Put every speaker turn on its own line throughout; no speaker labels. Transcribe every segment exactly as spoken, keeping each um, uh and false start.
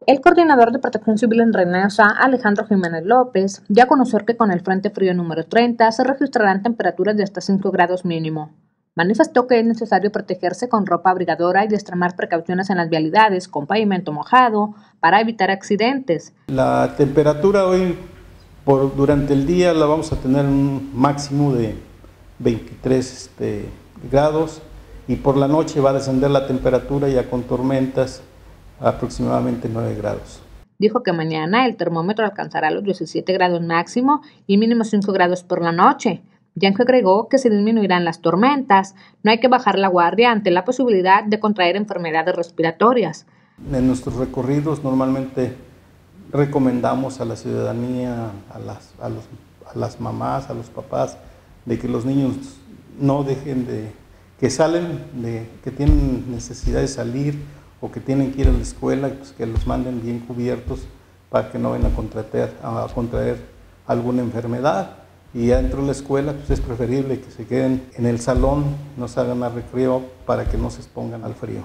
El coordinador de Protección Civil en Reynosa, Alejandro Jiménez López, dio a conocer que con el Frente Frío número treinta se registrarán temperaturas de hasta cinco grados mínimo. Manifestó que es necesario protegerse con ropa abrigadora y extremar precauciones en las vialidades con pavimento mojado para evitar accidentes.
La temperatura hoy por, durante el día la vamos a tener un máximo de veintitrés este, grados y por la noche va a descender la temperatura ya con tormentas a aproximadamente nueve grados.
Dijo que mañana el termómetro alcanzará los diecisiete grados máximo y mínimo cinco grados por la noche. Yanko agregó que se disminuirán las tormentas, no hay que bajar la guardia ante la posibilidad de contraer enfermedades respiratorias.
En nuestros recorridos normalmente recomendamos a la ciudadanía, a las, a, los, a las mamás, a los papás, de que los niños no dejen de, que salen, de, que tienen necesidad de salir o que tienen que ir a la escuela, pues que los manden bien cubiertos para que no vayan a contraer, a contraer alguna enfermedad. Y ya dentro de la escuela pues es preferible que se queden en el salón, no salgan al recreo para que no se expongan al frío.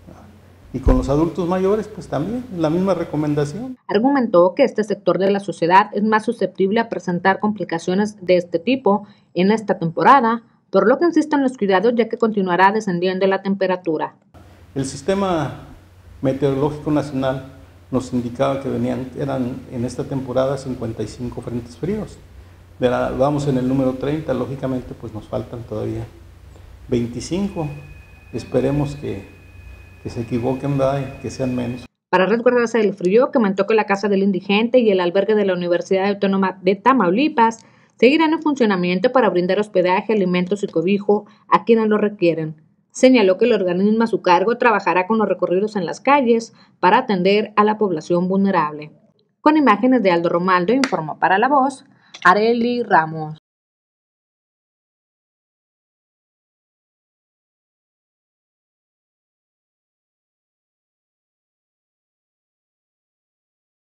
Y con los adultos mayores, pues también la misma recomendación.
Argumentó que este sector de la sociedad es más susceptible a presentar complicaciones de este tipo en esta temporada, por lo que insiste en los cuidados ya que continuará descendiendo la temperatura.
El Sistema Meteorológico Nacional nos indicaba que venían, eran en esta temporada cincuenta y cinco frentes fríos. La, vamos en el número treinta, lógicamente pues nos faltan todavía veinticinco. Esperemos que que se equivoquen, ¿verdad? Que sean menos.
Para resguardarse del frío, comentó que la Casa del Indigente y el albergue de la Universidad Autónoma de Tamaulipas seguirán en funcionamiento para brindar hospedaje, alimentos y cobijo a quienes lo requieren. Señaló que el organismo a su cargo trabajará con los recorridos en las calles para atender a la población vulnerable. Con imágenes de Aldo Romaldo, informó para La Voz, Arely Ramos.